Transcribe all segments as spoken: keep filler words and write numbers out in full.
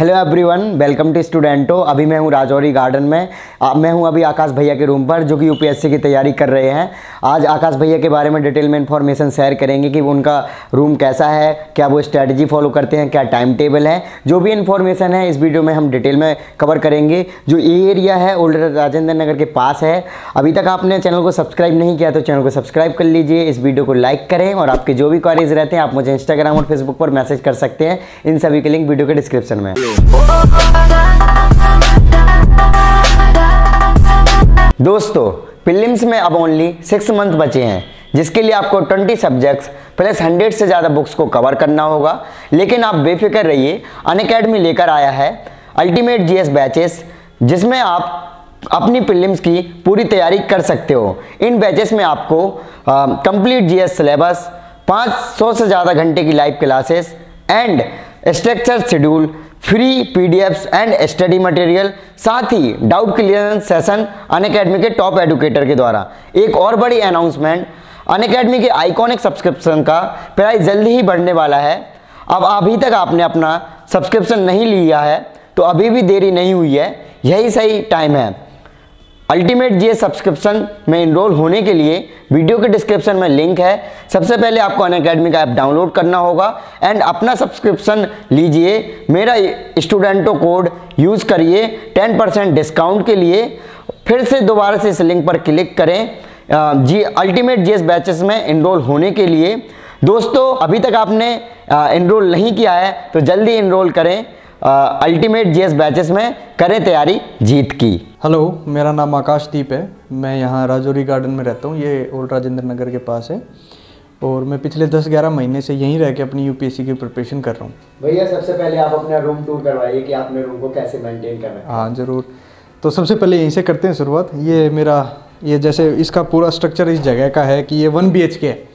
Hello everyone, welcome to स्टूडेंटो। अभी मैं हूं राजौरी गार्डन में। आ, मैं हूं अभी आकाश भैया के रूम पर, जो कि यूपीएससी की तैयारी कर रहे हैं। आज आकाश भैया के बारे में डिटेल में इन्फॉर्मेशन शेयर करेंगे कि उनका रूम कैसा है, क्या वो स्ट्रैटेजी फॉलो करते हैं, क्या टाइम टेबल है। जो भी इन्फॉर्मेशन है इस वीडियो में हम डिटेल में कवर करेंगे। जो ये एरिया है ओल्ड राजेंद्र नगर के पास है। अभी तक आपने चैनल को सब्सक्राइब नहीं किया तो चैनल को सब्सक्राइब कर लीजिए, इस वीडियो को लाइक करें और आपके जो भी क्वारीज रहते हैं आप मुझे इंस्टाग्राम और फेसबुक पर मैसेज कर सकते हैं। इन सभी के लिंक वीडियो के डिस्क्रिप्शन में। दोस्तों, प्रीलिम्स में अब ओनली सिक्स मंथ बचे हैं, जिसके लिए आपको ट्वेंटी सब्जेक्ट्स प्लस हंड्रेड से ज़्यादा बुक्स को कवर करना होगा। लेकिन आप बेफिक्र रहिए, अनअकैडमी लेकर आया है अल्टीमेट जीएस बैचेस, जिसमें आप अपनी प्रीलिम्स की पूरी तैयारी कर सकते हो। इन बैचेस में आपको कंप्लीट जीएस सिलेबस, पाँच सौ से ज़्यादा घंटे की live classes and structure schedule, free PDFs and study material, साथ ही डाउट क्लियरेंस सेशन अनअकैडमी के टॉप एडुकेटर के द्वारा। एक और बड़ी अनाउंसमेंट, अनअकैडमी के आइकॉनिक सब्सक्रिप्शन का प्राइस जल्दी ही बढ़ने वाला है। अब अभी तक आपने अपना सब्सक्रिप्शन नहीं लिया है तो अभी भी देरी नहीं हुई है, यही सही टाइम है। अल्टीमेट जीएस सब्सक्रिप्शन में इनरोल होने के लिए वीडियो के डिस्क्रिप्शन में लिंक है। सबसे पहले आपको अनअकैडमी का ऐप डाउनलोड करना होगा एंड अपना सब्सक्रिप्शन लीजिए। मेरा स्टूडेंटो कोड यूज़ करिए टेन परसेंट डिस्काउंट के लिए। फिर से दोबारा से इस लिंक पर क्लिक करें जी अल्टीमेट जीएस बैचेस में इनरोल होने के लिए। दोस्तों, अभी तक आपने इनरोल नहीं किया है तो जल्दी इनरोल करें अल्टीमेट जीएस बैचेस में, करें तैयारी जीत की। हेलो, मेरा नाम आकाशदीप है। मैं यहाँ राजौरी गार्डन में रहता हूँ, ये ओल्ड राजेंद्र नगर के पास है। और मैं पिछले दस ग्यारह महीने से यहीं रह के अपनी यूपीएससी की प्रिपरेशन कर रहा हूँ। भैया, सबसे पहले आप अपना रूम टूर करवाइए कि आपने रूम को कैसे मेंटेन करना है। हाँ ज़रूर। तो सबसे पहले यहीं से करते हैं शुरुआत। ये मेरा ये जैसे इसका पूरा स्ट्रक्चर इस जगह का है कि ये वन बी एच के है।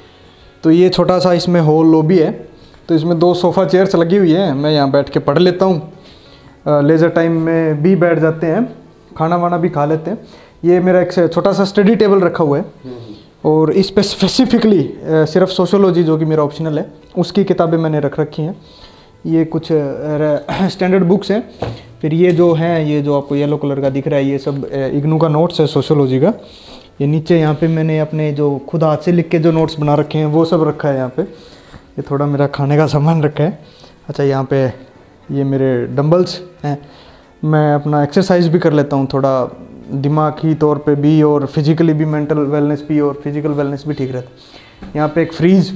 तो ये छोटा सा इसमें हॉल लॉबी है। तो इसमें दो सोफ़ा चेयर्स लगी हुई हैं, मैं यहाँ बैठ के पढ़ लेता हूँ। लेज़र टाइम में भी बैठ जाते हैं, खाना वाना भी खा लेते हैं। ये मेरा एक छोटा सा स्टडी टेबल रखा हुआ है और इस पर स्पेसिफिकली सिर्फ सोशियोलॉजी, जो कि मेरा ऑप्शनल है, उसकी किताबें मैंने रख रखी हैं। ये कुछ स्टैंडर्ड बुक्स हैं। फिर ये जो हैं, ये जो आपको येलो कलर का दिख रहा है, ये सब इग्नू का नोट्स है सोशियोलॉजी का। ये नीचे यहाँ पे मैंने अपने जो खुद हाथ से लिख के जो नोट्स बना रखे हैं वो सब रखा है यहाँ पे। ये थोड़ा मेरा खाने का सामान रखा है। अच्छा, यहाँ पे ये मेरे डंबल्स हैं। मैं अपना एक्सरसाइज भी कर लेता हूँ, थोड़ा दिमागी तौर पे भी और फिजिकली भी, मेंटल वेलनेस भी और फिजिकल वेलनेस भी ठीक रहता है। यहाँ पे एक फ्रीज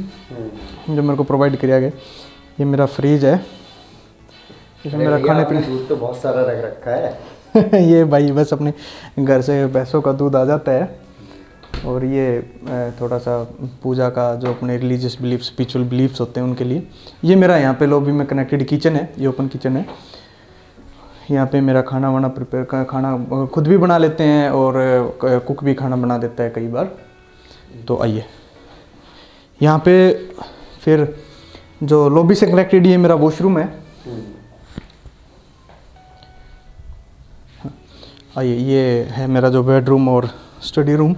जो मेरे को प्रोवाइड किया गया, ये मेरा फ्रीज है। इसमें मेरा खाने पीने दूध तो बहुत सारा रख रखा है। ये भाई बस अपने घर से भैंसों का दूध आ जाता है। और ये थोड़ा सा पूजा का, जो अपने रिलीजियस बिलीफ, स्पिरिचुअल बिलीफ्स होते हैं उनके लिए। ये मेरा यहाँ पे लॉबी में कनेक्टेड किचन है, ये ओपन किचन है। यहाँ पे मेरा खाना वाना प्रिपेयर का, खाना खुद भी बना लेते हैं और कुक भी खाना बना देता है कई बार। तो आइए यहाँ पे, फिर जो लॉबी से कनेक्टेड ये मेरा वॉशरूम है। आइए, ये है मेरा जो बेडरूम और स्टडी रूम।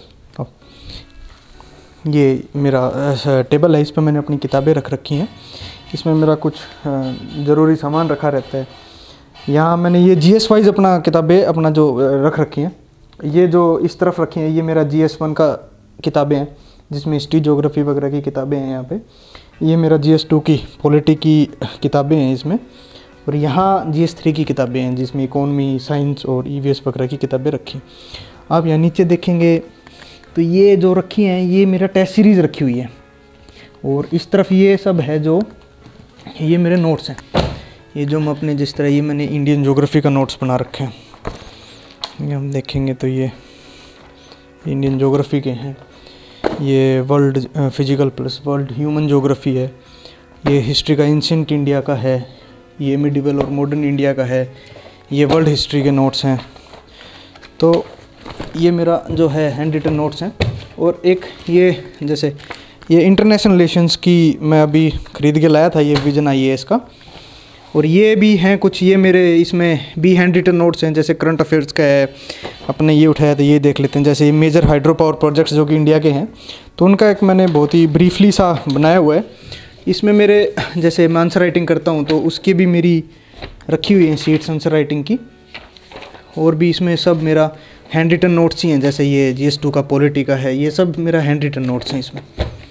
ये मेरा टेबल है, इस पर मैंने अपनी किताबें रख रखी हैं। इसमें मेरा कुछ ज़रूरी सामान रखा रहता है। यहाँ मैंने ये जीएस वाइज अपना किताबें अपना जो रख रखी हैं। ये जो इस तरफ रखी हैं, ये मेरा जीएस वन का किताबें हैं, जिसमें हिस्ट्री ज्योग्राफी वगैरह की किताबें हैं यहाँ पे। ये मेरा जीएस टू की पॉलिटी की किताबें हैं इसमें। और यहाँ जीएस थ्री की किताबें हैं, जिसमें इकोनॉमी, साइंस और ईवीएस वगैरह की किताबें रखी। आप यहाँ नीचे देखेंगे तो ये जो रखी हैं, ये मेरा टेस्ट सीरीज़ रखी हुई है। और इस तरफ ये सब है, जो ये मेरे नोट्स हैं। ये जो मैं अपने, जिस तरह ये मैंने इंडियन ज्योग्राफी का नोट्स बना रखे हैं, ये हम देखेंगे तो ये इंडियन ज्योग्राफी के हैं। ये world physical plus world human geography है। ये हिस्ट्री का एंशिएंट इंडिया का है। ये मिडिवल और मॉडर्न इंडिया का है। ये वर्ल्ड हिस्ट्री के नोट्स हैं। तो ये मेरा जो है हैंड रिटन नोट्स हैं। और एक ये जैसे ये इंटरनेशनल रिलेशंस की मैं अभी ख़रीद के लाया था, ये विजन आई ए एस का। और ये भी हैं कुछ, ये मेरे इसमें भी हैंड रिटन नोट्स हैं। जैसे करंट अफेयर्स का है, अपने ये उठाया तो ये देख लेते हैं। जैसे ये मेजर हाइड्रो पावर प्रोजेक्ट्स जो कि इंडिया के हैं, तो उनका एक मैंने बहुत ही ब्रीफली सा बनाया हुआ है। इसमें मेरे जैसे मैं आंसर राइटिंग करता हूँ तो उसकी भी मेरी रखी हुई हैं शीट्स आंसर राइटिंग की। और भी इसमें सब मेरा हैंड रिटन नोट्स ही हैं, जैसे ये जी एस टू का पॉलिटी का है, ये सब मेरा हैंड रिटन नोट्स हैं इसमें।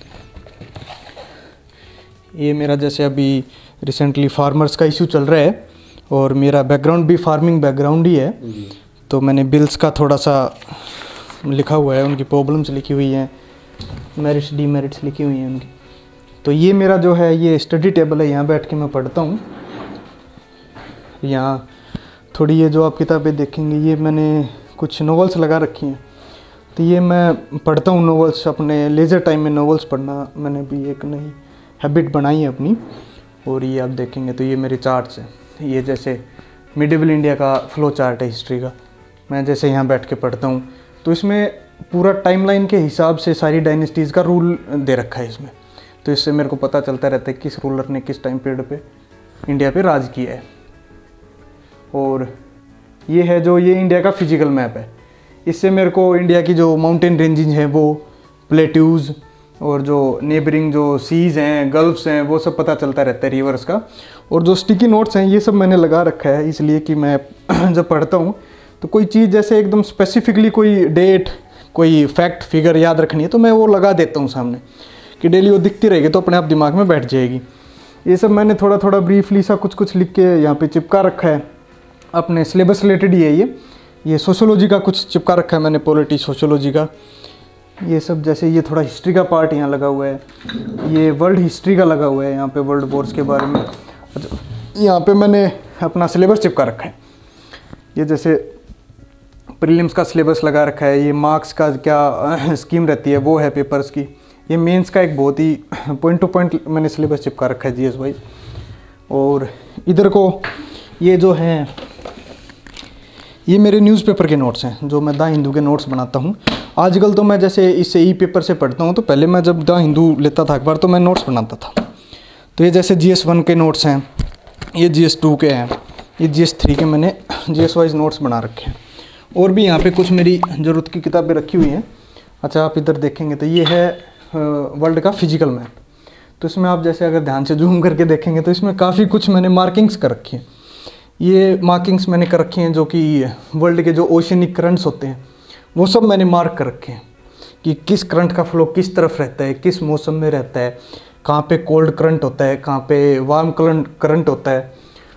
ये मेरा जैसे अभी रिसेंटली फार्मर्स का इशू चल रहा है और मेरा बैकग्राउंड भी फार्मिंग बैकग्राउंड ही है, तो मैंने बिल्स का थोड़ा सा लिखा हुआ है, उनकी प्रॉब्लम्स लिखी हुई हैं, मेरिट्स डीमेरिट्स लिखी हुई हैं उनकी। तो ये मेरा जो है ये स्टडी टेबल है, यहाँ बैठ के मैं पढ़ता हूँ। यहाँ थोड़ी ये जो आप किताबें देखेंगे ये मैंने कुछ नॉवेल्स लगा रखी हैं, तो ये मैं पढ़ता हूँ नॉवेल्स, अपने लेज़र टाइम में नॉवेल्स पढ़ना मैंने भी एक नई हैबिट बनाई है अपनी। और ये आप देखेंगे तो ये मेरे चार्ट्स हैं, ये जैसे मिडिवल इंडिया का फ्लो चार्ट है हिस्ट्री का, मैं जैसे यहाँ बैठ के पढ़ता हूँ तो इसमें पूरा टाइमलाइन के हिसाब से सारी डायनेस्टीज़ का रूल दे रखा है इसमें, तो इससे मेरे को पता चलता रहता है किस रूलर ने किस टाइम पीरियड पे इंडिया पे राज किया है। और ये है जो ये इंडिया का फिजिकल मैप है, इससे मेरे को इंडिया की जो माउंटेन रेंजेस हैं वो प्लेट्यूज़ और जो नेबरिंग जो सीज़ हैं गल्फ्स हैं वो सब पता चलता रहता है रिवर्स का। और जो स्टिकी नोट्स हैं ये सब मैंने लगा रखा है इसलिए कि मैं जब पढ़ता हूँ तो कोई चीज़ जैसे एकदम स्पेसिफिकली कोई डेट कोई फैक्ट फिगर याद रखनी है तो मैं वो लगा देता हूँ सामने कि डेली वो दिखती रहेगी तो अपने आप दिमाग में बैठ जाएगी। ये सब मैंने थोड़ा थोड़ा ब्रीफली सा कुछ कुछ लिख के यहाँ पे चिपका रखा है, अपने सिलेबस रिलेटेड ही है ये ये सोशोलॉजी का कुछ चिपका रखा है मैंने, पॉलिटी सोशोलॉजी का। ये सब जैसे ये थोड़ा हिस्ट्री का पार्ट यहाँ लगा हुआ है, ये वर्ल्ड हिस्ट्री का लगा हुआ है यहाँ पे वर्ल्ड वॉर्स के बारे में। अच्छा, यहाँ पे मैंने अपना सिलेबस चिपका रखा है, ये जैसे प्रीलिम्स का सिलेबस लगा रखा है, ये मार्क्स का क्या स्कीम रहती है वो है पेपर्स की, ये मेंस का एक बहुत ही पॉइंट टू पॉइंट मैंने सिलेबस चिपका रखा है जीएस वाइज। और इधर को ये जो है ये मेरे न्यूज़पेपर के नोट्स हैं जो मैं द हिंदू के नोट्स बनाता हूँ। आजकल तो मैं जैसे इससे ई पेपर से पढ़ता हूँ, तो पहले मैं जब द हिंदू लेता था अखबार तो मैं नोट्स बनाता था। तो ये जैसे जी एस वन के नोट्स हैं, ये जी एस टू के हैं, ये जी एस थ्री के मैंने जी एस वाइज नोट्स बना रखे हैं। और भी यहाँ पे कुछ मेरी ज़रूरत की किताबें रखी हुई हैं। अच्छा, आप इधर देखेंगे तो ये है वर्ल्ड का फिजिकल मैप, तो इसमें आप जैसे अगर ध्यान से जूम करके देखेंगे तो इसमें काफ़ी कुछ मैंने मार्किंग्स कर रखी हैं। ये मार्किंग्स मैंने कर रखी हैं जो कि वर्ल्ड के जो ओशनिक करंट्स होते हैं वो सब मैंने मार्क कर रखे हैं कि किस करंट का फ्लो किस तरफ रहता है, किस मौसम में रहता है, कहाँ पे कोल्ड करंट होता है, कहाँ पे वार्म करंट होता है,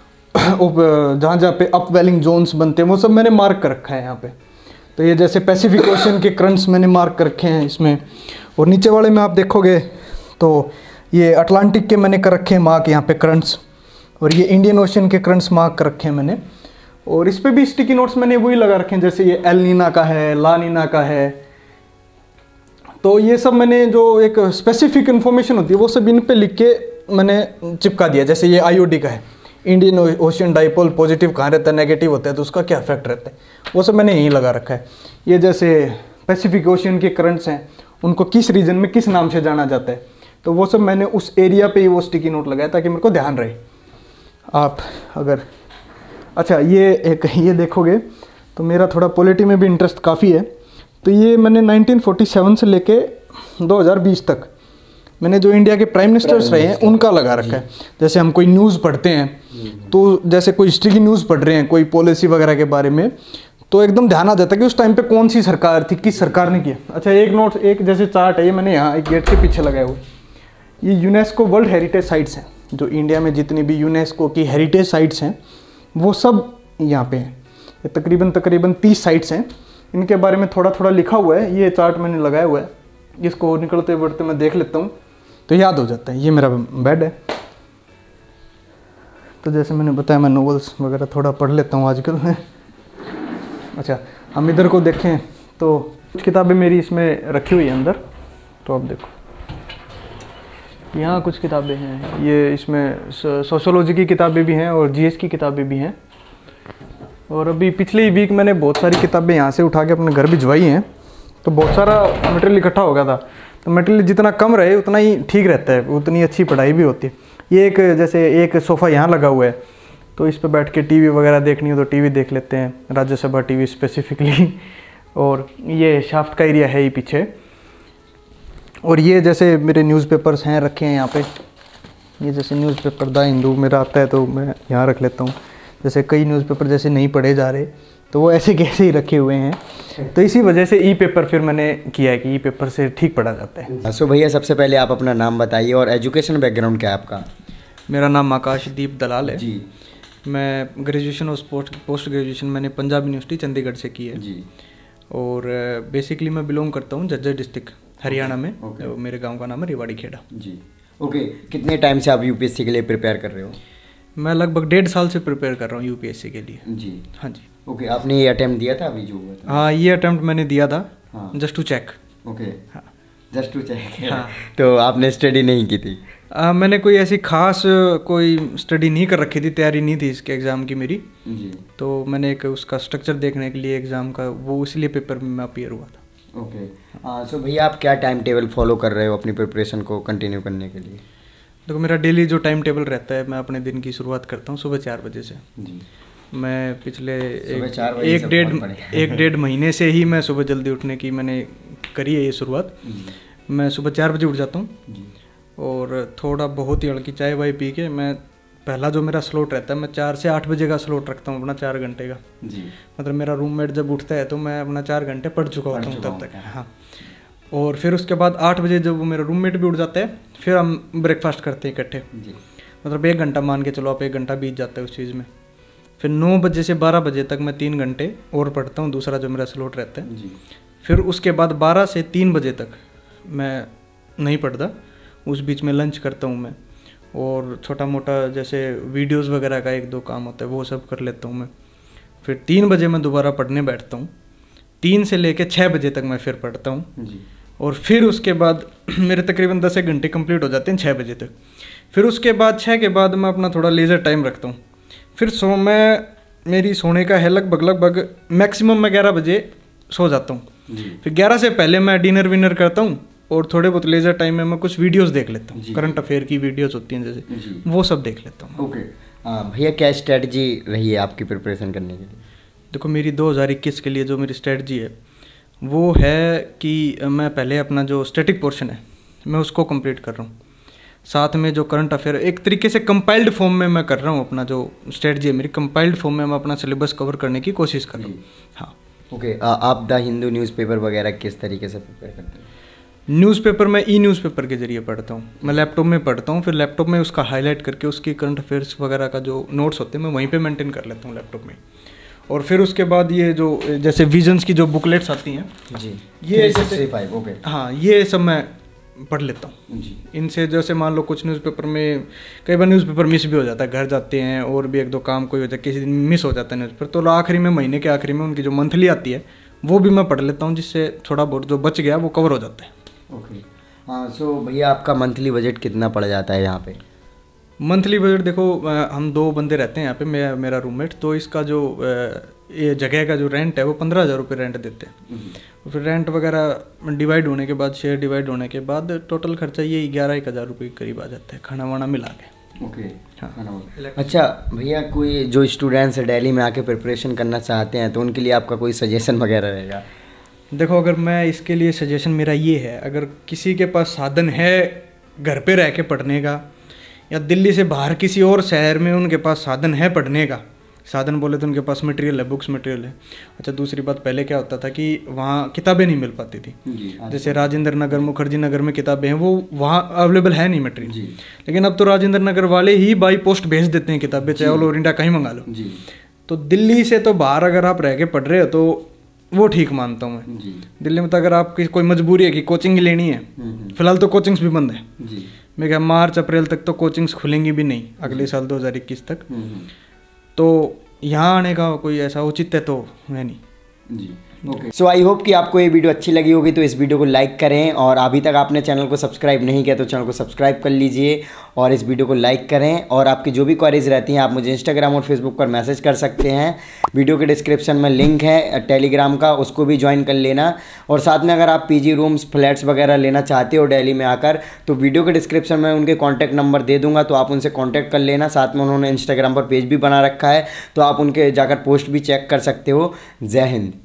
जहाँ जहाँ पे अपवेलिंग जोन्स बनते हैं वो सब मैंने मार्क कर रखा है यहाँ पे। तो ये जैसे पैसिफिक ओशन के करंट्स मैंने मार्क कर रखे हैं इसमें। और नीचे वाले में आप देखोगे तो ये अटलांटिक के मैंने कर रखे हैं मार्क यहाँ पे करंट्स, और ये इंडियन ओशन के करंट्स मार्क कर रखे हैं मैंने। और इस पे भी स्टिकी नोट्स मैंने वही लगा रखे हैं, जैसे ये एल नीना का है, ला नीना का है। तो ये सब मैंने जो एक स्पेसिफिक इन्फॉर्मेशन होती है वो सब इन पे लिख के मैंने चिपका दिया। जैसे ये आई ओ डी का है, इंडियन ओशन डाइपोल पॉजिटिव कहाँ रहता है, नेगेटिव होता है तो उसका क्या इफेक्ट रहता है, वो सब मैंने यहीं लगा रखा है। ये जैसे पैसिफिक ओशन के करंट्स हैं उनको किस रीजन में किस नाम से जाना जाता है, तो वो सब मैंने उस एरिया पे ही वो स्टिकी नोट लगाया ताकि मेरे को ध्यान रहे। आप अगर अच्छा ये एक ये देखोगे तो मेरा थोड़ा पॉलिटी में भी इंटरेस्ट काफ़ी है, तो ये मैंने नाइनटीन फोर्टी सेवन से लेके दो हज़ार बीस तक मैंने जो इंडिया के प्राइम मिनिस्टर्स रहे हैं उनका लगा रखा है। जैसे हम कोई न्यूज़ पढ़ते हैं तो जैसे कोई हिस्ट्री की न्यूज़ पढ़ रहे हैं कोई पॉलिसी वगैरह के बारे में, तो एकदम ध्यान आ जाता है कि उस टाइम पे कौन सी सरकार थी, किस सरकार ने किया। अच्छा, एक नोट एक जैसे चार्ट है ये मैंने यहाँ एक गेट के पीछे लगाया हुआ, ये यूनेस्को वर्ल्ड हेरिटेज साइट्स हैं, जो इंडिया में जितनी भी यूनेस्को की हेरिटेज साइट्स हैं वो सब यहाँ पे हैं। ये तकरीबन तकरीबन तीस साइट्स हैं, इनके बारे में थोड़ा थोड़ा लिखा हुआ है। ये चार्ट मैंने लगाया हुआ है, इसको निकलते बढ़ते मैं देख लेता हूँ तो याद हो जाता है। ये मेरा बेड है, तो जैसे मैंने बताया मैं नॉवेल्स वगैरह थोड़ा पढ़ लेता हूँ आजकल में। अच्छा, हम इधर को देखें तो कुछ किताबें मेरी इसमें रखी हुई है अंदर, तो आप देखो यहाँ कुछ किताबें हैं। ये इसमें सोशोलॉजी की किताबें भी हैं और जीएस की किताबें भी हैं। और अभी पिछले वीक मैंने बहुत सारी किताबें यहाँ से उठा के अपने घर भिजवाई हैं, तो बहुत सारा मटेरियल इकट्ठा हो गया था। तो मटेरियल जितना कम रहे उतना ही ठीक रहता है, उतनी अच्छी पढ़ाई भी होती है। ये एक जैसे एक सोफ़ा यहाँ लगा हुआ है, तो इस पर बैठ के टीवी वगैरह देखनी हो तो टीवी देख लेते हैं, राज्यसभा टीवी स्पेसिफिकली। और ये शाफ्ट का एरिया है ही पीछे। और ये जैसे मेरे न्यूज़पेपर्स हैं रखे हैं यहाँ पे, ये जैसे न्यूज़पेपर द हिंदू मेरा आता है तो मैं यहाँ रख लेता हूँ। जैसे कई न्यूज़पेपर जैसे नहीं पढ़े जा रहे, तो वो ऐसे कैसे ही रखे हुए हैं। तो इसी वजह से ई पेपर फिर मैंने किया है कि ई पेपर से ठीक पढ़ा जाता है। सो भैया सबसे पहले आप अपना नाम बताइए और एजुकेशन बैकग्राउंड क्या है आपका? मेरा नाम आकाशदीप दलाल है जी। मैं ग्रेजुएशन और पोस्ट पोस्ट ग्रेजुएशन मैंने पंजाब यूनिवर्सिटी चंडीगढ़ से की है जी। और बेसिकली मैं बिलोंग करता हूँ झज्जर डिस्ट्रिक्ट हरियाणा में। ओके। okay. मेरे गांव का नाम है रेवाड़ी खेड़ा। जी। ओके कितने टाइम से आप यूपीएससी के लिए प्रिपेयर कर रहे हो? मैं लगभग डेढ़ साल से प्रिपेयर कर रहा हूँ यूपीएससी के लिए। जी। हाँ जी। ओके आपने ये अटेम्प्ट दिया था अभी जो हुआ था? हाँ ये अटेम्प्ट मैंने दिया था। हाँ। Just to check. ओके हाँ जस्ट टू चेक। हाँ। तो आपने स्टडी नहीं की थी? आ, मैंने कोई ऐसी खास कोई स्टडी नहीं कर रखी थी, तैयारी नहीं थी इसके एग्ज़ाम की मेरी। जी। तो मैंने एक उसका स्ट्रक्चर देखने के लिए एग्ज़ाम का वो इसलिए पेपर में मैं अपीयर हुआ था। ओके सो भैया आप क्या टाइम टेबल फॉलो कर रहे हो अपनी प्रिपरेशन को कंटिन्यू करने के लिए? देखो मेरा डेली जो टाइम टेबल रहता है, मैं अपने दिन की शुरुआत करता हूँ सुबह चार बजे से। जी। मैं पिछले सुबह एक चार बजे एक से डेढ़ बहुत बढ़िया। एक डेढ़ महीने से ही मैं सुबह जल्दी उठने की मैंने करी है ये शुरुआत। मैं सुबह चार बजे उठ जाता हूँ जी। और थोड़ा बहुत ही हल्की चाय वाय पी के मैं पहला जो मेरा स्लॉट रहता है, मैं चार से आठ बजे का स्लॉट रखता हूँ अपना, चार घंटे का। जी। मतलब मेरा रूममेट जब उठता है तो मैं अपना चार घंटे पढ़ चुका होता हूँ तब तक। हूँ। हाँ। और फिर उसके बाद आठ बजे जब वो मेरा रूममेट भी उठ जाता है, फिर हम ब्रेकफास्ट करते हैं इकट्ठे। जी। मतलब एक घंटा मान के चलो आप, एक घंटा बीत जाता है उस चीज़ में। फिर नौ बजे से बारह बजे तक मैं तीन घंटे और पढ़ता हूँ, दूसरा जो मेरा स्लॉट रहता है। जी। फिर उसके बाद बारह से तीन बजे तक मैं नहीं पढ़ता, उस बीच में लंच करता हूँ मैं, और छोटा मोटा जैसे वीडियोस वगैरह का एक दो काम होता है वो सब कर लेता हूँ मैं। फिर तीन बजे मैं दोबारा पढ़ने बैठता हूँ, तीन से लेकर छः बजे तक मैं फिर पढ़ता हूँ। जी। और फिर उसके बाद मेरे तकरीबन दस एक घंटे कंप्लीट हो जाते हैं छः बजे तक। फिर उसके बाद छः के बाद मैं अपना थोड़ा लेज़र टाइम रखता हूँ। फिर सो मैं मेरी सोने का है लगभग लगभग मैक्सिमम मैं ग्यारह बजे सो जाता हूँ। जी। फिर ग्यारह से पहले मैं डिनर विनर करता हूँ और थोड़े बहुत लेज़र टाइम में मैं कुछ वीडियोस देख लेता हूँ, करंट अफेयर की वीडियोस होती हैं जैसे, जी। वो सब देख लेता हूँ। ओके भैया क्या स्ट्रेटजी रही है आपकी प्रिपरेशन करने के लिए? देखो मेरी दो हज़ार इक्कीस के लिए जो मेरी स्ट्रेटजी है वो है कि मैं पहले अपना जो स्टैटिक पोर्शन है मैं उसको कंप्लीट कर रहा हूँ, साथ में जो करंट अफेयर एक तरीके से कंपाइल्ड फॉर्म में मैं कर रहा हूँ। अपना जो स्ट्रेटजी है मेरी कंपाइल्ड फॉर्म में मैं अपना सिलेबस कवर करने की कोशिश कर रहा हूँ। हाँ। ओके आप द हिंदू न्यूज़पेपर वगैरह किस तरीके से प्रिपेयर करते हैं? न्यूज़पेपर मैं ई न्यूज़पेपर के जरिए पढ़ता हूँ, मैं लैपटॉप में पढ़ता हूँ, फिर लैपटॉप में उसका हाईलाइट करके उसकी करंट अफेयर्स वगैरह का जो नोट्स होते हैं मैं वहीं पे मेंटेन कर लेता हूँ लैपटॉप में। और फिर उसके बाद ये जो जैसे विजन्स की जो बुकलेट्स आती हैं जी, ये थ्री सिक्सटी फाइव ओके, हाँ ये सब मैं पढ़ लेता हूँ जी। इनसे। जैसे मान लो कुछ न्यूज़पेपर में कई बार न्यूज़पेपर मिस भी हो जाता है, घर जाते हैं और भी एक दो काम कोई हो जाता है, किसी दिन मिस हो जाता है न्यूज़पेपर, तो आखिरी में महीने के आखिरी में उनकी जो मंथली आती है वो भी मैं पढ़ लेता हूँ, जिससे थोड़ा बहुत जो बच गया वो कवर हो जाता है। ओके हाँ सो भैया आपका मंथली बजट कितना पड़ जाता है यहाँ पे? मंथली बजट देखो हम दो बंदे रहते हैं यहाँ पे, मैं मेरा रूममेट, तो इसका जो ये जगह का जो रेंट है वो पंद्रह हज़ार रुपये रेंट देते हैं। फिर रेंट वगैरह डिवाइड होने के बाद, शेयर डिवाइड होने के बाद टोटल खर्चा ये ग्यारह एक हज़ार रुपये के करीब आ जाता है, खाना वाना मिला के। ओके हाँ। अच्छा भैया कोई जो स्टूडेंट्स दिल्ली में आके प्रिपरेशन करना चाहते हैं तो उनके लिए आपका कोई सजेशन वगैरह रहेगा? देखो अगर मैं इसके लिए सजेशन मेरा ये है, अगर किसी के पास साधन है घर पे रह के पढ़ने का, या दिल्ली से बाहर किसी और शहर में उनके पास साधन है पढ़ने का, साधन बोले तो उनके पास मटेरियल है, बुक्स मटेरियल है। अच्छा दूसरी बात, पहले क्या होता था कि वहाँ किताबें नहीं मिल पाती थी, जैसे राजेंद्र नगर मुखर्जी नगर में किताबें हैं वो वहाँ अवेलेबल है नहीं मटेरियल, लेकिन अब तो राजेंद्र नगर वाले ही बाई पोस्ट भेज देते हैं किताबें, चाहे ऑल ओवर इंडिया कहीं मंगा लो। तो दिल्ली से तो बाहर अगर आप रह के पढ़ रहे हो तो वो ठीक मानता हूँ मैं। दिल्ली में तो अगर आपकी कोई मजबूरी है कि कोचिंग ही लेनी है, फिलहाल तो कोचिंग्स भी बंद है, मैं क्या मार्च अप्रैल तक तो कोचिंग्स खुलेंगी भी नहीं, अगले साल दो हज़ार इक्कीस तक, तो यहाँ आने का कोई ऐसा उचित है तो है नहीं जी। ओके सो आई होप कि आपको ये वीडियो अच्छी लगी होगी, तो इस वीडियो को लाइक करें, और अभी तक आपने चैनल को सब्सक्राइब नहीं किया तो चैनल को सब्सक्राइब कर लीजिए और इस वीडियो को लाइक करें। और आपकी जो भी क्वेरीज रहती हैं आप मुझे इंस्टाग्राम और फेसबुक पर मैसेज कर सकते हैं, वीडियो के डिस्क्रिप्शन में लिंक है टेलीग्राम का, उसको भी ज्वाइन कर लेना। और साथ में अगर आप पीजी रूम्स फ्लैट्स वगैरह लेना चाहते हो दिल्ली में आकर तो वीडियो के डिस्क्रिप्शन में उनके कॉन्टैक्ट नंबर दे दूंगा, तो आप उनसे कॉन्टैक्ट कर लेना। साथ में उन्होंने इंस्टाग्राम पर पेज भी बना रखा है तो आप उनके जाकर पोस्ट भी चेक कर सकते हो। जय हिंद।